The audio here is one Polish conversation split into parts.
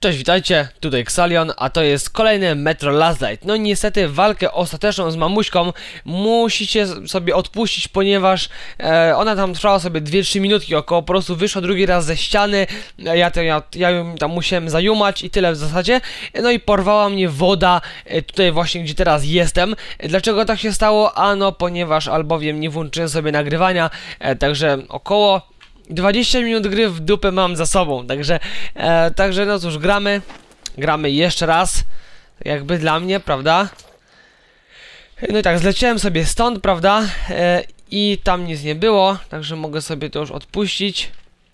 Cześć, witajcie, tutaj Xalion, a to jest kolejny Metro Last Light. No niestety walkę ostateczną z mamuśką musicie sobie odpuścić, ponieważ ona tam trwała sobie 2-3 minutki około, po prostu wyszła drugi raz ze ściany, ja ją tam musiałem zajumać i tyle w zasadzie. No i porwała mnie woda, tutaj właśnie gdzie teraz jestem. Dlaczego tak się stało? Ano, ponieważ albowiem nie włączyłem sobie nagrywania, także około 20 minut gry w dupę mam za sobą, także no cóż, gramy jeszcze raz, jakby dla mnie, prawda? No i tak, zleciałem sobie stąd, prawda? I tam nic nie było, także mogę sobie to już odpuścić.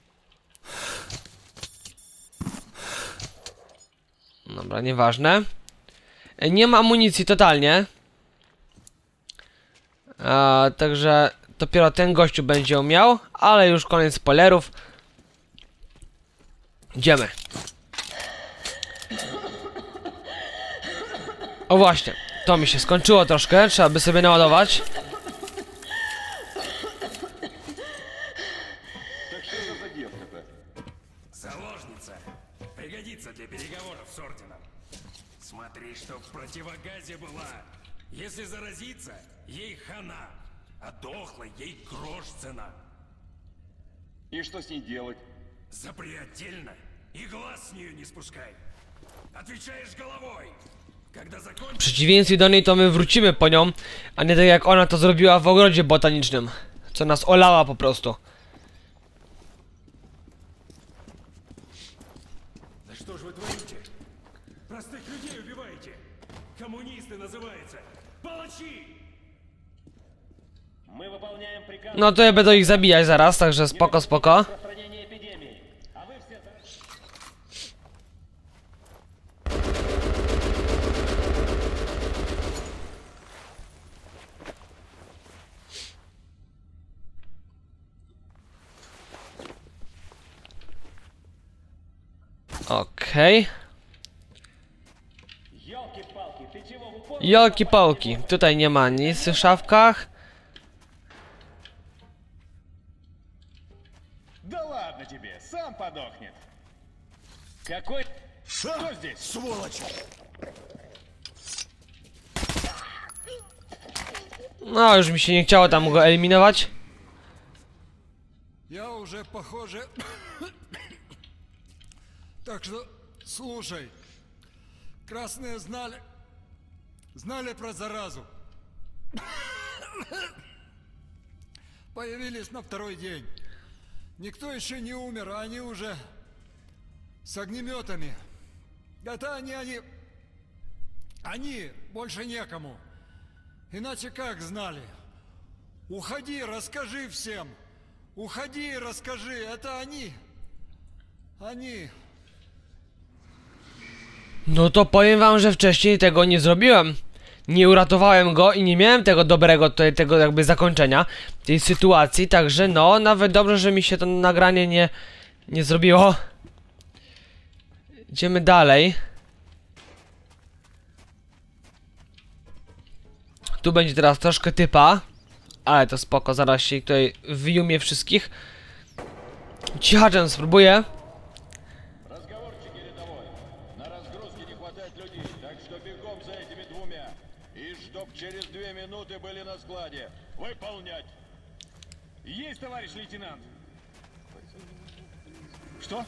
Dobra, nieważne. Nie ma amunicji totalnie. Także dopiero ten gościu będzie ją miał, ale już koniec spoilerów. Idziemy. O właśnie, to mi się skończyło troszkę, trzeba by sobie naładować. Заложница. Пригодится для переговоров с орденом. Смотри, что в противогазе была. Если заразиться, ей хана. А дохлой ей грош цена. И что с ней делать? Запри отдельно и глаз с нее не спускай. Отвечаешь головой. Когда W закончишь... przeciwieństwie do niej to my wrócimy po nią, a nie tak jak ona to zrobiła w ogrodzie botanicznym, co nas olała po prostu. Да что ж вы творите? Простых людей убиваете. Коммунисты называются. Палачи! Мы выполняем приказ No to ja będę ich zabijać zaraz, także spoko, spoko. распространения эпидемии. А вы все... Okej. Ёлки-палки, ты чего в упор? Jolki-pałki, tutaj nie ma nic w tych szafkach. Да ладно тебе, сам подохнет. Какой... Что здесь? Сволочь! No, już mi się nie chciało tam go eliminować. Я уже похоже. Так что слушай. Красные знали про заразу. Появились на второй день. Никто еще не умер, а они уже с огнеметами. Это они больше некому. Иначе как знали? Уходи, расскажи всем. Уходи, расскажи. Это они. Они. No to powiem wam, że wcześniej tego nie zrobiłem. Nie uratowałem go i nie miałem tego dobrego tutaj, tego jakby zakończenia tej sytuacji, także no, nawet dobrze, że mi się to nagranie nie zrobiło. Idziemy dalej. Tu będzie teraz troszkę typa, ale to spoko, zaraz się tutaj wyjumie wszystkich. Cichaczem spróbuję. Разговорчики рядовой. На разгрузке не хватает людей, так что бегом за этими двумя. И чтоб через 2 минуты были на складе. Выполнять. Есть, товарищ лейтенант. Что?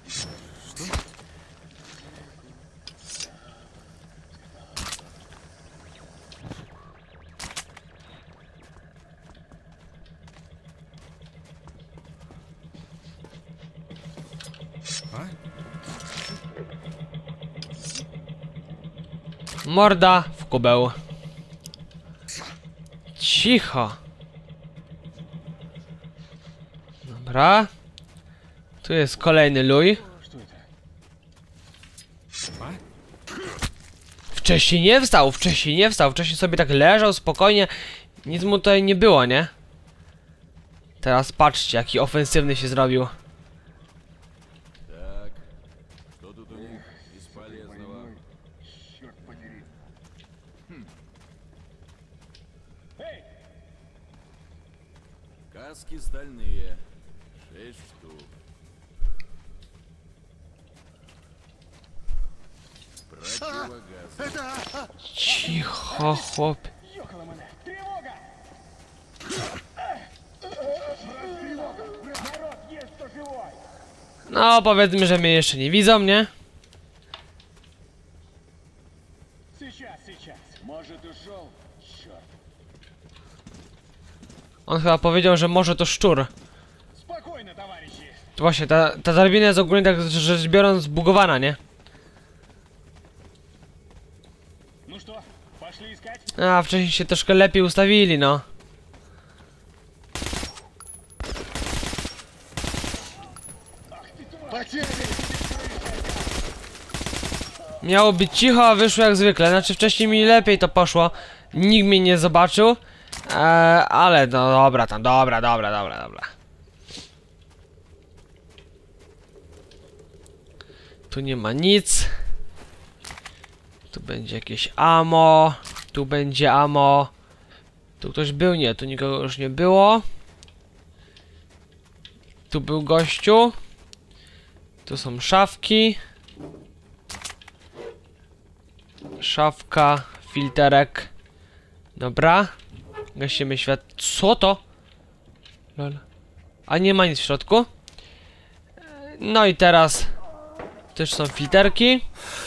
Morda w kubeł. Cicho. Dobra. Tu jest kolejny luj. Wcześniej nie wstał, wcześniej sobie tak leżał spokojnie. Nic mu tutaj nie było, nie? Teraz patrzcie, jaki ofensywny się zrobił. Что тут у них из полезного? Черт подери. Каски стальные. 6 штук. Cicho, chłop. No, powiedzmy, że mnie jeszcze nie widzą, nie? Может, ушел? Черт. On chyba powiedział, że może to szczur. Спокойно, товарищи. Właśnie, ta drabina jest ogólnie tak rzecz biorąc zbugowana, nie? Ну что, пошли искать? A, wcześniej się troszkę lepiej ustawili, no. Miało być cicho, a wyszło jak zwykle. Znaczy wcześniej mi lepiej to poszło. Nikt mnie nie zobaczył. Ale no dobra, tam dobra. Tu nie ma nic. Tu będzie jakieś ammo. Tu będzie ammo. Tu ktoś był? Nie, tu nikogo już nie było. Tu był gościu. Tu są szafki. Szafka, filterek. Dobra. Gasimy świat. Co to? Lol. A nie ma nic w środku. No i teraz też są filterki.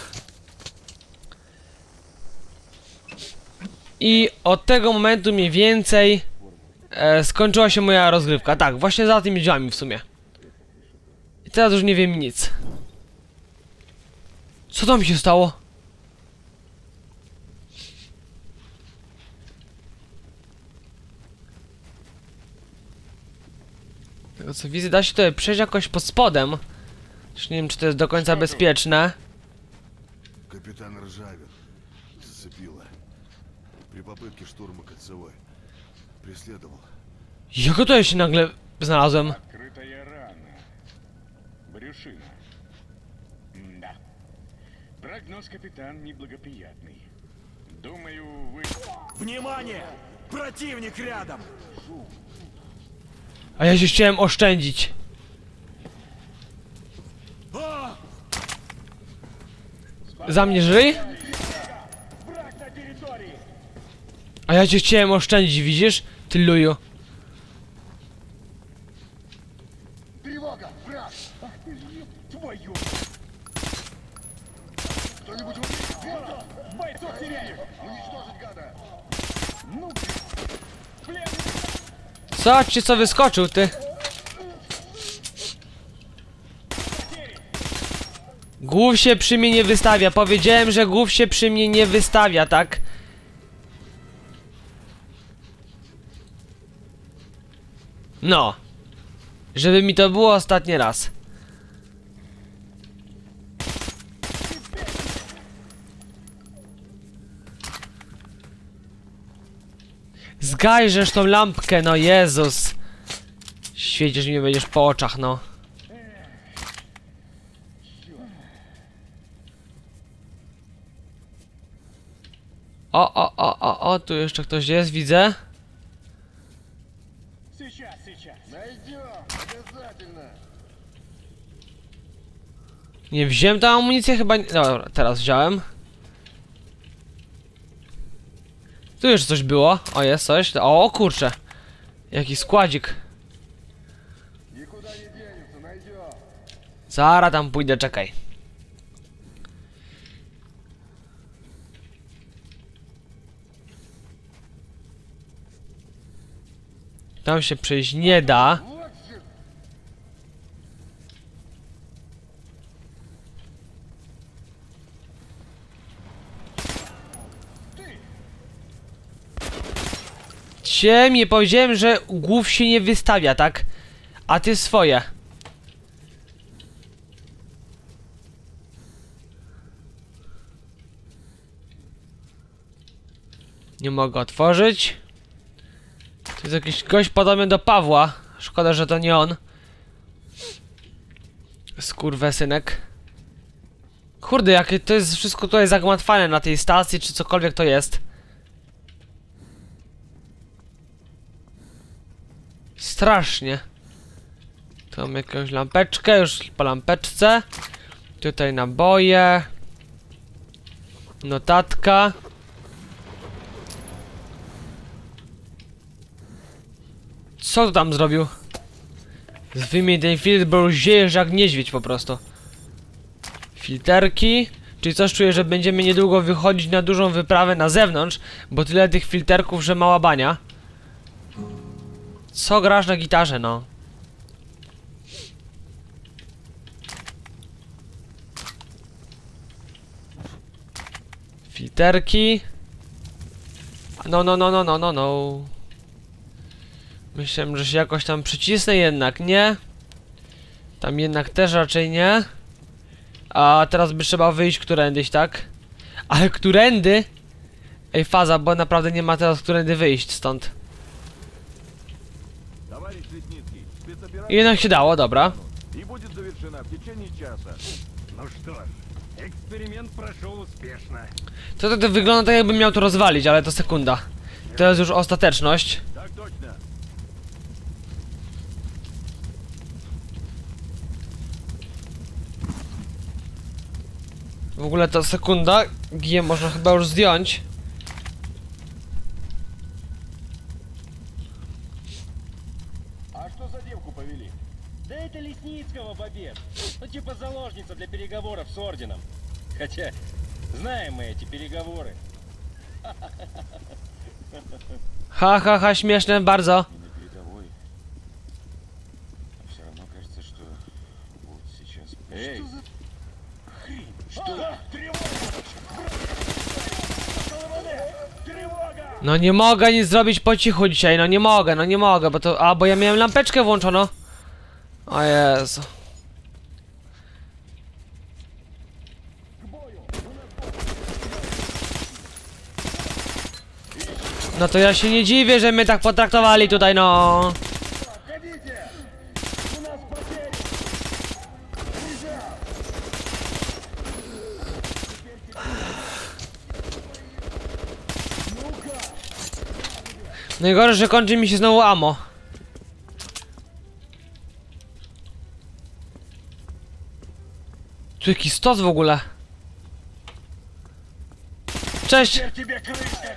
I od tego momentu mniej więcej skończyła się moja rozgrywka. Tak, właśnie za tymi drzwiami w sumie. I teraz już nie wiem nic. Co tam się stało? Tego co widzę, da się tutaj przejść jakoś pod spodem. Już nie wiem, czy to jest do końca bezpieczne. Капитан Ржавин зацепила. При попытке штурма кольцевой. Преследовал. Jak tutaj się nagle znalazłem? Открытая рана. Брюшина. Да. Прогноз, капитан, неблагоприятный. Думаю, вы... Внимание! Противник рядом! A ja się chciałem oszczędzić. Za mnie żyj? A ja cię chciałem oszczędzić, widzisz? Ty luju. Тревога! Враг! Ах ты ж, твою! Кто-нибудь бойцов теряем! Уничтожить гада! Ну, блин! Co ci co wyskoczył, ty? Głów się przy mnie nie wystawia. Powiedziałem, że głów się przy mnie nie wystawia, tak? No. Żeby mi to było ostatni raz. Zgajrzesz tą lampkę, no Jezus. Świecisz mi będziesz po oczach, no. O, tu jeszcze ktoś jest, widzę. Найдем! Обязательно! Nie wziąłem tę amunicję, chyba nie... Dobra, teraz wziąłem. Tu już coś było. O, jest coś. O, kurczę. Jaki składzik. Никуда не денется, найдем! Zaraz tam pójdę, czekaj. Tam się przejść nie da. Ciemnie, powiedziałem, że głów się nie wystawia, tak? A ty swoje. Nie mogę otworzyć. To jest jakiś gość podobny do Pawła. Szkoda, że to nie on. Skurwysynek. Kurde, jakie to jest wszystko tutaj zagmatwane na tej stacji, czy cokolwiek to jest. Strasznie. Tu mam jakąś lampeczkę, już po lampeczce. Tutaj naboje. Notatka. Co tu tam zrobił? Wymień ten filtr, bo już ziejesz jak niedźwiedź po prostu. Filterki. Czyli coś czuję, że będziemy niedługo wychodzić na dużą wyprawę na zewnątrz, bo tyle tych filterków, że mała bania. Co grasz na gitarze, no? Filterki. No. Myślałem, że się jakoś tam przycisnę, jednak nie. Tam jednak też raczej nie. A teraz by trzeba wyjść którędyś, tak? Ale którędy? Ej, faza, bo naprawdę nie ma teraz którędy wyjść stąd. Товарищ Лесницкий, спецоперация I jednak się dało, dobra. и будет завершена в течение часа. Ну что ж, эксперимент прошел успешно. To wygląda tak, jakbym miał to rozwalić, ale to sekunda. To jest już ostateczność. Так точно. W ogóle to sekunda. G można chyba już zdjąć. А что за девку повели? Да это Лесницкого, Бобец. Ну типа заложница для переговоров с орденом. Хотя, знаем мы эти переговоры. Ha, śmieszne bardzo. Не на передовой. Все равно кажется, что вот сейчас... Эй! Что? No nie mogę nic zrobić po cichu dzisiaj, no nie mogę, bo to... A, bo ja miałem lampeczkę włączoną. O Jezu. No to ja się nie dziwię, że mnie tak potraktowali tutaj, no. Najgorzej, że kończy mi się znowu ammo. Tu jakiś stos w ogóle. Cześć! Тебе крышка!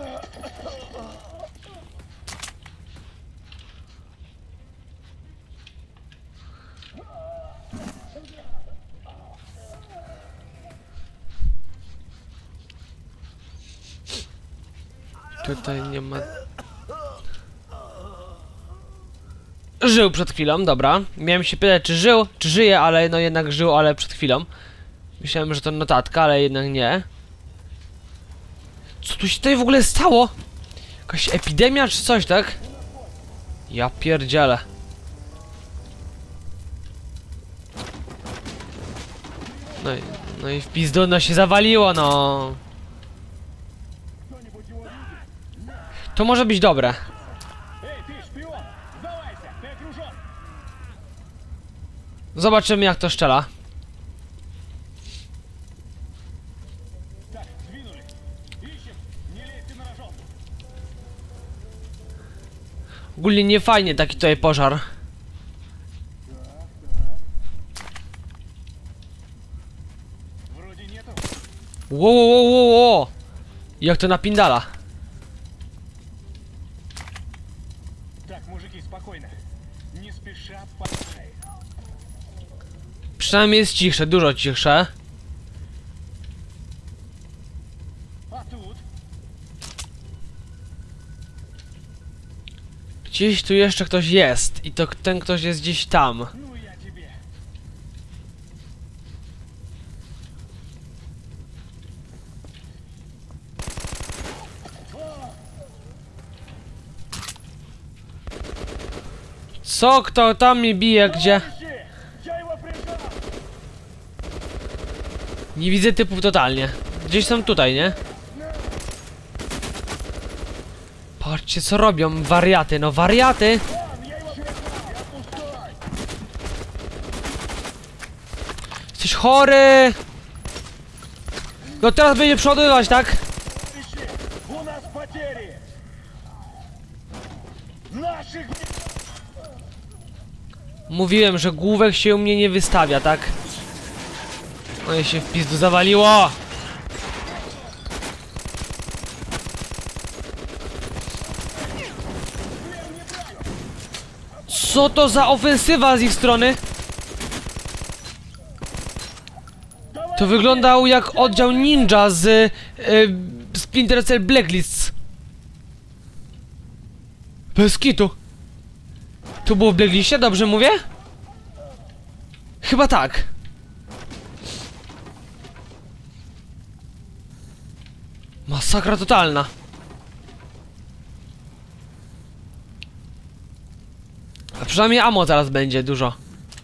Tutaj nie ma... Żył przed chwilą, dobra. Miałem się pytać, czy żył, czy żyje, ale no jednak żył, ale przed chwilą. Myślałem, że to notatka, ale jednak nie. Co tu się tutaj w ogóle stało? Jakaś epidemia czy coś, tak? Ja pierdzielę. No i w pizdu, no się zawaliło, no. To może być dobre. Эй, ты, шпион! Сдавайся, ты окружен! Zobaczymy, jak to strzela. Так, сдвинули. Ищем, не лезьте на рожон. Ogólnie nie fajnie taki tutaj pożar. Вроде нету. Wow. Jak to napindala. Так, мужики, спокойно. Не спеша поддай. Przynajmniej jest cichsze, dużo cichsze. А тут? Gdzieś tu jeszcze ktoś jest i to ten ktoś jest gdzieś tam. Ну я тебе. Co? Kto tam mnie bije? Gdzie? Я его прижал! Nie widzę typów totalnie. Gdzieś są tutaj, nie? Patrzcie, co robią. Wariaty, no wariaty! Jesteś chory! No teraz będzie przodowywać, tak? У нас потери! Наших... Mówiłem, że główek się u mnie nie wystawia, tak? No i się w pizdu zawaliło! Co to za ofensywa z ich strony? To wyglądał jak oddział ninja z Splinter Cell Blacklists. Bez kitu. Tu było w Blacklistie, dobrze mówię? Chyba tak. Masakra totalna. A przynajmniej ammo zaraz będzie dużo.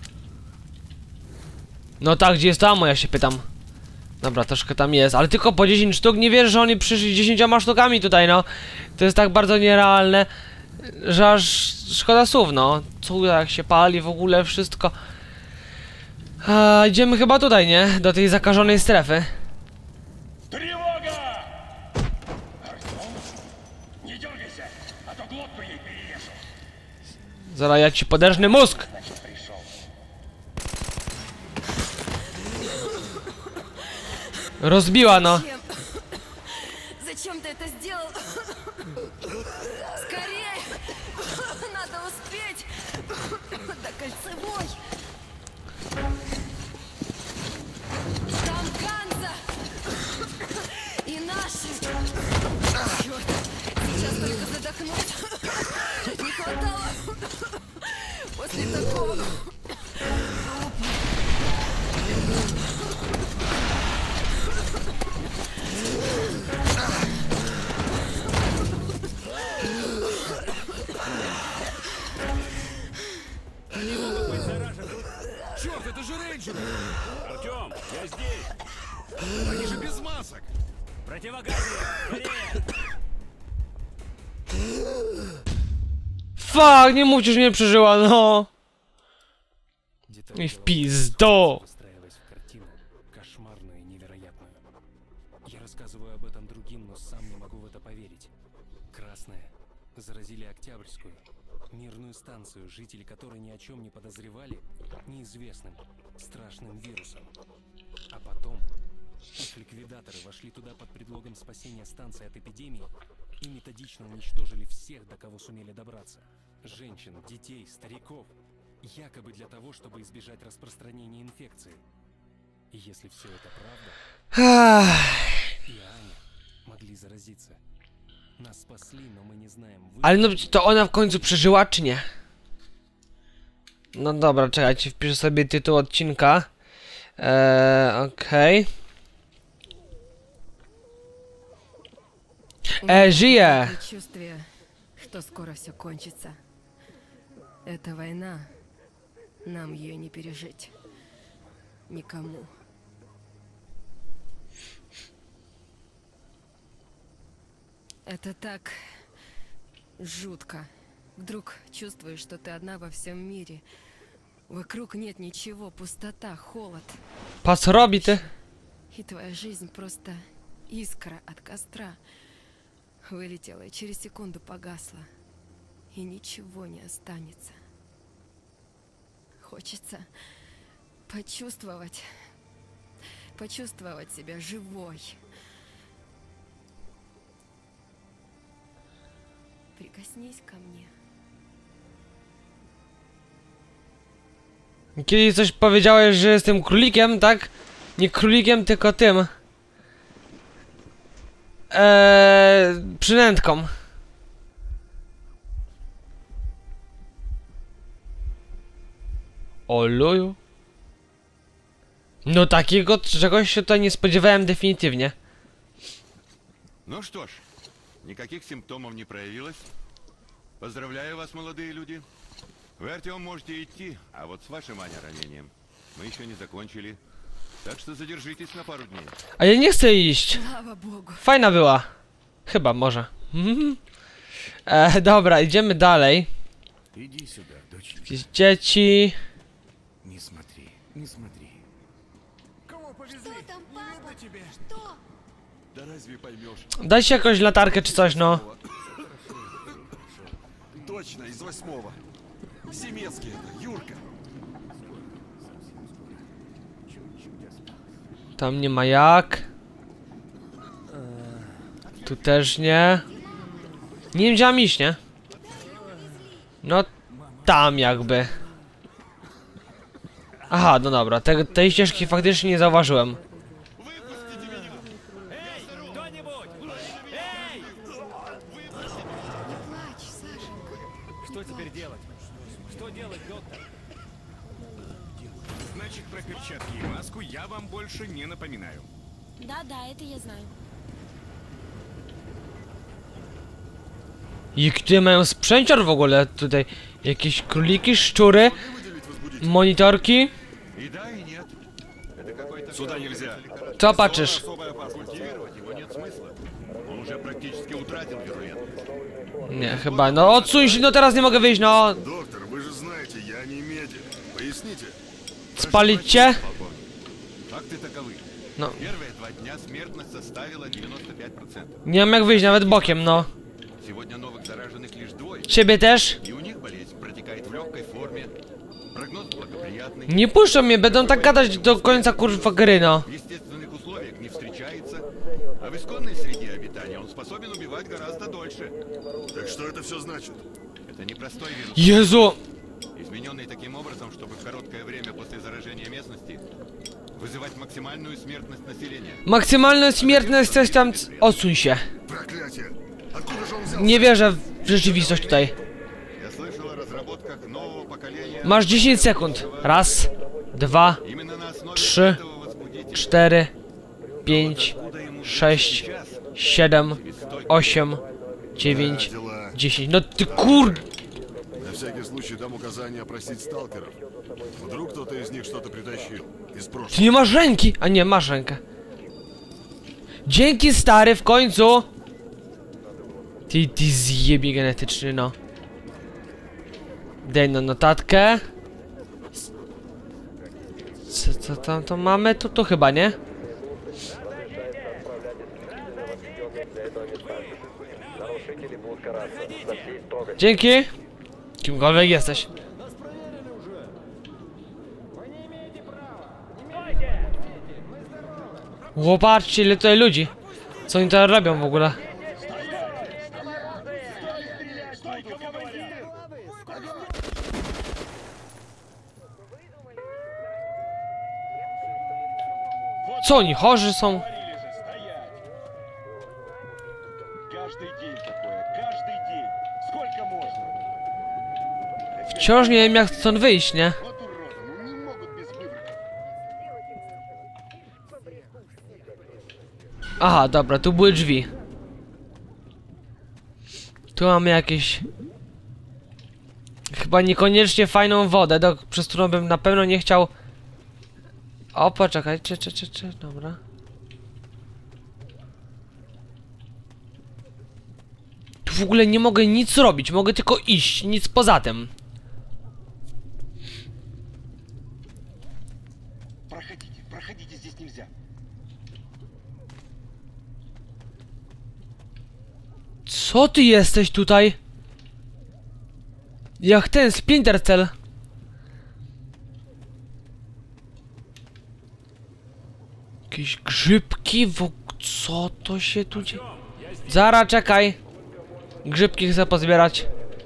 No tak, gdzie jest to ammo, ja się pytam. Dobra, troszkę tam jest, ale tylko po 10 sztuk. Nie wierzę, że oni przyszli 10 sztukami tutaj, no. To jest tak bardzo nierealne, że aż szkoda słów, no. Co jak się pali w ogóle, wszystko. Idziemy chyba tutaj, nie? Do tej zakażonej strefy. Тревога! Артём, не дергайся, а то глотку ей перережу. Zaraz ja ci poderżnę mózg. Значит, пришел. Rozbiła, no. Зачем ты это сделал? Скорее! Надо успеть! До кольцевой! Там Ганза! И наши! Черт! Сейчас только задохнуть! Чуть не хватало! После такого... Черт, это же рейнджеры! Артём, я здесь! Они же без масок! Противогазы! Скорее! Fuck, nie mówcie, że nie przeżyła, no. I w pizdo. Выстраиваясь в картину, кошмарную и невероятную. Я рассказываю об этом другим, но сам не могу в это поверить. Красные заразили Октябрьскую, мирную станцию, жители которой ни о чем не подозревали, неизвестным, страшным вирусом. А потом их ликвидаторы вошли туда под предлогом спасения станции от эпидемии и методично уничтожили всех, до кого сумели добраться. Женщин, детей, стариков. Якобы для того, чтобы избежать распространения инфекции. И если все это правда, и Аня могли заразиться. Нас спасли, но мы не знаем, Ale no, to ona w końcu przeżyła, czy nie? No dobra, czekajcie, wpiszę sobie tytuł odcinka. Okej. Żyje! Предчувствие, что скоро все кончится. Эта война, нам ее не пережить. Никому. Это так жутко. Вдруг чувствуешь, что ты одна во всем мире. Вокруг нет ничего, пустота, холод. Pa co robi ty? И твоя жизнь просто искра от костра. Вылетела и через секунду погасла. И ничего не останется. Хочется почувствовать себя живой. Прикоснись ко мне. Kiedyś coś powiedziałeś, że jestem królikiem, tak? Nie królikiem, tylko tym. Przynętką. Oluju. No takiego czegoś się tutaj nie spodziewałem definitywnie. Ну что ж, никаких симптомов не проявилось. Поздравляю вас, молодые люди. Вы, Артём, можете идти, а вот с вашим, Аня, ранением мы еще не закончили. Так что задержитесь на пару дней. A ja nie chcę iść. Слава Богу. Fajna była. Chyba, może. Dobra, idziemy dalej. Иди сюда, доченька. Jakieś dzieci. Не смотри, не смотри. Кого повезли? Что там, Не видно папа? тебе? Что? Да разве поймешь? Dajcie jakąś latarkę czy coś, no. Точно, из 8-го. Семецкий это, Юрка. Tam nie ma jak. Tu też nie. Nie wiem, gdzie mam iść, nie? No, tam jakby. Aha, no dobra, tej ścieżki faktycznie nie zauważyłem. Что теперь делать? Что делать, доктор? Значит, про перчатки и маску я вам больше не напоминаю. Да, это я знаю. I gdzie mają sprzęcior w ogóle tutaj? Jakieś króliki, szczury, monitorki? И да, и нет. Это какой-то... Сюда нельзя. Co patrzysz? Особая опасность. Культивировать его нет смысла. Он уже практически утратил вирулентность. Nie, chyba. No odsuń się, no teraz nie mogę wyjść, no. Доктор, вы же знаете, я не медик. Поясните. Spalić cię? Факты таковы. No. Первые 2 дня смертность составила 95%. Nie mam jak wyjść, nawet bokiem, no. Сегодня новых зараженных лишь 2. Ciebie też? И у них болезнь протекает в легкой форме. Прогноз благоприятный. Nie puszczą mnie, będą tak gadać do końca kurwa gry, no. В естественных условиях не встречается. А в исконной среде обитания он способен убивать гораздо дольше. Так что это все значит? Это непростой вирус, Jezu! измененный таким образом, чтобы в короткое время после заражения местности вызывать максимальную смертность населения. Maksymalna śmiertność coś tam... Odsuń się. Проклятие! Откуда же он взял? Nie wierzę w rzeczywistość tutaj. Я слышал о разработках нового поколения. Masz 10 sekund. Raz, dwa, Именно на основе 3, этого возбудителя 4, 5, 6, 7, 8, 9, 10. No ty kur... На всякий случай дам указание опросить сталкеров. Вдруг кто-то из них что-то притащил. Из Ty прошлого. nie masz ręki! A nie, masz rękę. Dzięki stary, w końcu! Ty zjebie genetyczny, no. Daj no notatkę. Co tam to mamy? Tu chyba, nie? Dzięki! Kimkolwiek jesteś. Popatrzcie, ile tutaj ludzi. Co oni tutaj robią w ogóle? Co oni, chorzy są? Каждый день такое, каждый день. Сколько можно? Wciąż nie wiem jak stąd wyjść, nie? Вот уроды, ну не могут без выбора. Aha, dobra, tu były drzwi. Tu mamy jakieś... Chyba niekoniecznie fajną wodę, przez którą bym na pewno nie chciał... O, poczekajcie, dobra. Tu w ogóle nie mogę nic robić, mogę tylko iść, nic poza tym. Проходите, здесь нельзя. Co ty jesteś tutaj? Jak ten Splinter Cell. Jakieś grzybki co to się tu dzieje? Zara, czekaj. Grzybki chcę pozbierać.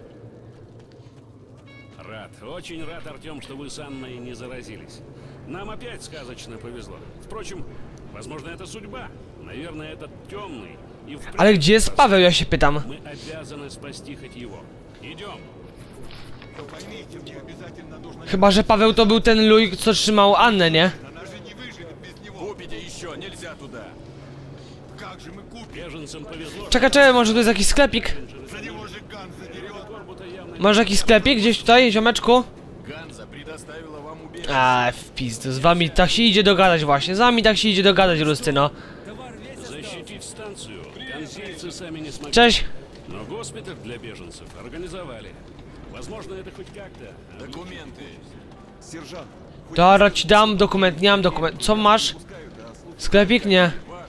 Рад, очень рад, Артем, что вы с Анной не заразились. Нам опять сказочно повезло. Впрочем, возможно, это судьба. Наверное, этот темный. И в Ale gdzie jest Paweł, ja się pytam. мы обязаны спасти хоть его. Идем. Поймите, мне обязательно нужно... Chyba, że Paweł to był ten luj, co trzymał Annę, nie? Она же не выживет без него. Купите еще, нельзя туда. Как же мы купим? Беженцам повезло. Czekaj, może tu jest jakiś sklepik? За него же Ган задерет. Корбута явно Masz jakiś sklepik gdzieś tutaj, ziomeczku? Ганза предоставила вам убежище. A, w pizdu, z wami tak się idzie dogadać właśnie, z wami tak się idzie dogadać, Rusty, no. защитить станцию. Ганзейцы сами не смогли. Cześć. Но госпиталь для беженцев организовали. Возможно, это хоть как-то. Документы. Сержант, Dobra, ci dam dokument, nie mam dokument. Co masz? Sklepik? Nie.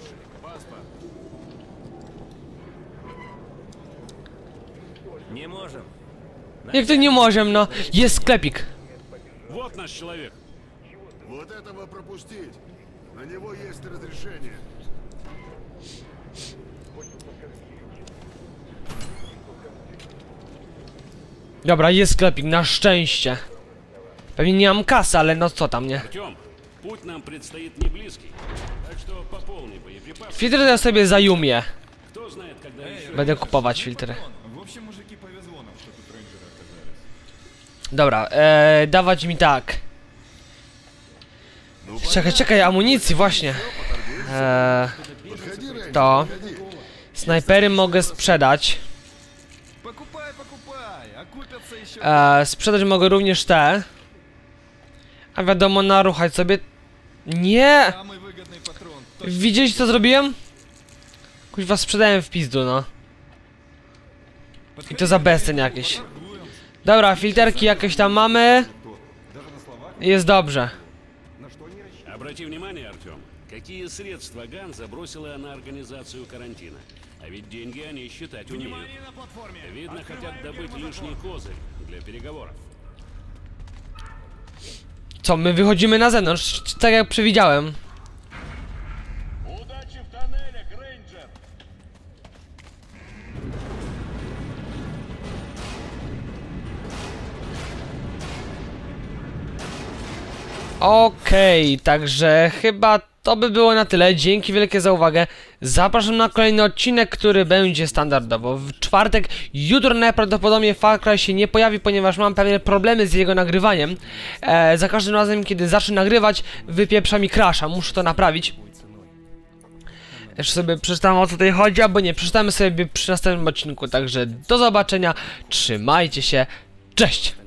Не можем. Jak to nie możemy, no. Jest sklepik. Вот наш человек. вот этого пропустить. На него есть разрешение. Dobra, jest sklepik, na szczęście. Pewnie nie mam kasy, ale no co tam, nie? Артем, путь нам предстоит не близкий, так что пополни боеприпасы. Filtry ja sobie zajumię. Кто знает, когда еще... Będę kupować filtry. В общем, мужики, повезло нам, что тут рейнджеры оказались. Dobra, dawać mi tak. Czekaj, amunicji właśnie. To. Snajpery mogę sprzedać. Покупай, покупай, окупятся еще. Sprzedać mogę również te. A wiadomo, naruchać sobie. Nie! Самый выгодный патрон. Widzieliście co zrobiłem? Kuźwa, sprzedałem w pizdu, no. I to za bezcen jakieś. Dobra, filterki jakieś tam mamy. Jest dobrze. Обрати внимание, Артем, какие средства Ган забросила на организацию карантина. А ведь деньги они считать умеют. Видно, хотят добыть лишний козырь для переговоров. Co, my wychodzimy na zewnątrz, tak jak przewidziałem. Удачи в тоннелях, рейнджер! Okej, także chyba to by było na tyle. Dzięki wielkie za uwagę. Zapraszam na kolejny odcinek, który będzie standardowo w czwartek. Jutro najprawdopodobniej Far Cry się nie pojawi, ponieważ mam pewne problemy z jego nagrywaniem. Za każdym razem, kiedy zacznę nagrywać, wypieprza mi crasha. Muszę to naprawić. Jeszcze sobie przeczytam, o co tutaj chodzi, albo nie. Przeczytamy sobie przy następnym odcinku. Także do zobaczenia. Trzymajcie się. Cześć!